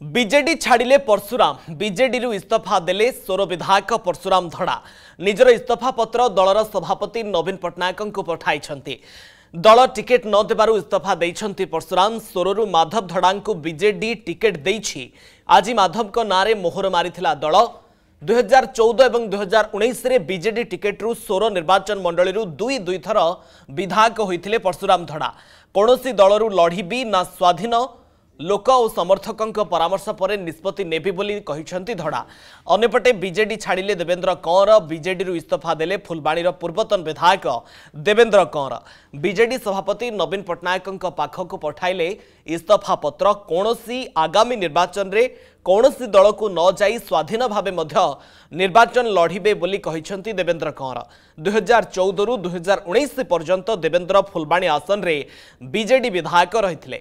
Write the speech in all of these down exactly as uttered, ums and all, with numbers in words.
BJD छाड़िले Parshuram BJD इस्तीफा देले सोर विधायक परशुराम धड़ा निजर इस्तीफा पत्र दलर सभापति नवीन पट्टनायक को पठाई दल टिकेट न देबारु इस्तीफा देइछंती परशुराम सोरु माधव धड़ा को बीजेडी टिकेट देइछि। आज माधव को नारे मोहर मारिथिला दल दुई हजार चौदह और दुई हजार उन्नीस रे बीजेडी टिकेट्रु सोर निर्वाचन मंडली दुई दुई थर विधायक होइथिले परशुराम धड़ा। कौनसी दलरू लढ़ी ना स्वाधीन लोक और समर्थकों परामर्श पर निष्पत्ति नेबी बोली कहिसंती धड़ा। अन्यपटे बीजेडी छाड़िले देवेंद्र कंवर बीजेडी इस्तीफा देले फुलबाणीर पूर्वतन विधायक देवेंद्र कंवर बीजेडी सभापति नवीन पट्टनायक पाखक पठाइले इस्तीफा पत्र। कौनसी आगामी निर्वाचन रे कौनसी दल को न जाई स्वाधीन भावे मध्य निर्वाचन लढ़िबे बोली कहिसंती देवेंद्र कंवर। दुई हजार चौदह रु दुई हजार उन्नीस पर्यंत देवेंद्र फुलबाणी आसन रे बीजेडी विधायक रहिथिले।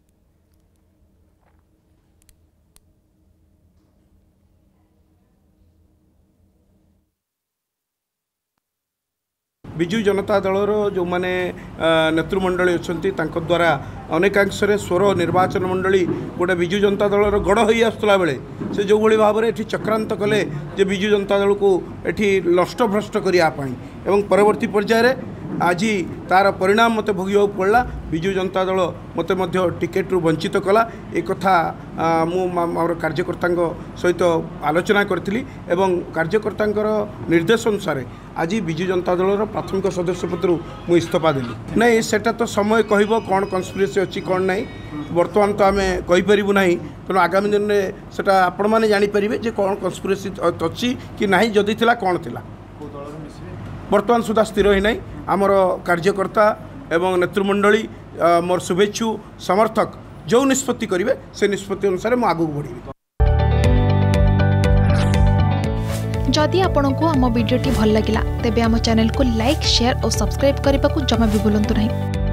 विजु जनता दलर जो माने नेतृमंडली अच्छा द्वारा अनेकांश स्वर निर्वाचन मंडली गोटे विजु जनता दलर गढ़ हो आसला बेले से जो भाई भाव में चक्रांत कले जे विजु जनता दल को एठी नष्टभ्रष्ट करने एवं परवर्ती पर्यायर आज तार परिणाम मत भोग पड़ा। विजु जनता दल मत टिकेट रु वंचित कला एक कथा मोर कार्यकर्ता सहित आलोचना करी एवं कार्यकर्ता निर्देश अनुसार आज विजु जनता दल प्राथमिक सदस्य पद मु इस्तीफा देली नहीं सेटा तो समय कहब कौन कन्स्पिरेसी अच्छी कौन ना बर्तमान तो आम कहीपरू ना तेणु आगामी दिन में सेटा आपण मैंने जानीपर जे कौन कन्स्पिरेसी अच्छी कि ना जदि थिला कौन थिला बर्तमान सुधा स्थिर ही नहीं। आमर कार्यकर्ता एवं नेतृमंडली मोर शुभेच्छु समर्थक जो निष्पत्ति करेंगे से निष्पत्ति अनुसार मैं आगू बढ़ी। जदि आपंक आम भिडी भल लगा तेब आम चैनल को लाइक शेयर और सब्सक्राइब करने को जमा भी भूलु नहीं।